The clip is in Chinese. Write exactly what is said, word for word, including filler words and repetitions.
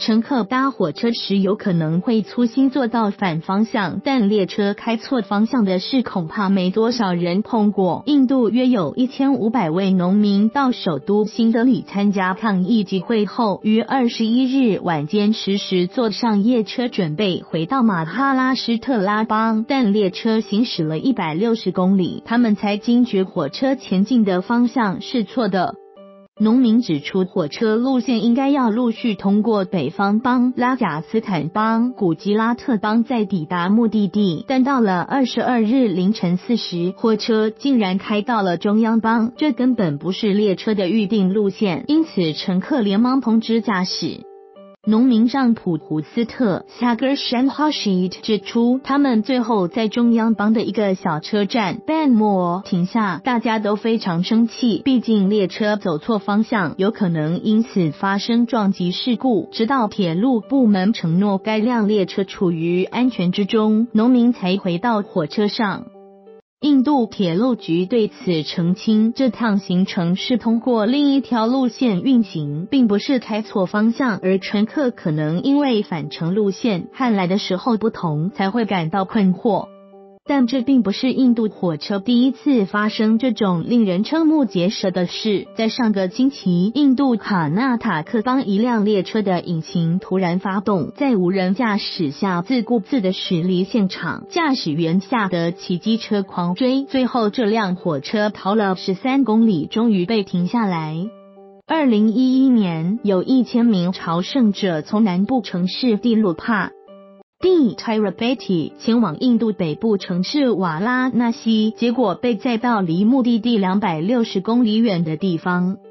乘客搭火车时有可能会粗心坐到反方向，但列车开错方向的事恐怕没多少人碰过。印度约有一千五百位农民到首都新德里参加抗议集会后，于二十一日晚间十时坐上夜车准备回到马哈拉施特拉邦，但列车行驶了一百六十公里，他们才惊觉火车前进的方向是错的。农民指出，火车路线应该要陆续通过北方邦、拉贾斯坦邦、古吉拉特邦，再抵达目的地。但到了二十二日凌晨四时，火车竟然开到了中央邦，这根本不是列车的预定路线，因此乘客连忙通知驾驶。农民让普胡斯特 Sagar Shamhashid 指出，他们最后在中央邦的一个小车站 Banmore 停下，大家都非常生气，毕竟列车走错方向，有可能因此发生撞击事故。直到铁路部门承诺该辆列车处于安全之中，农民才回到火车上。印度铁路局对此澄清，这趟行程是通过另一条路线运行，并不是开错方向，而乘客可能因为返程路线和来的时候不同，才会感到困惑。但这并不是印度火车第一次发生这种令人瞠目结舌的事。在上个星期，印度卡纳塔克邦一辆列车的引擎突然发动，在无人驾驶下自顾自地驶离现场，驾驶员吓得骑机车狂追，最后这辆火车逃了十三公里，终于被停下来。二零一一年，有一千名朝圣者从南部城市蒂鲁帕地 Tirupati 前往印度北部城市瓦拉纳西，结果被载到离目的地两百六十公里远的地方。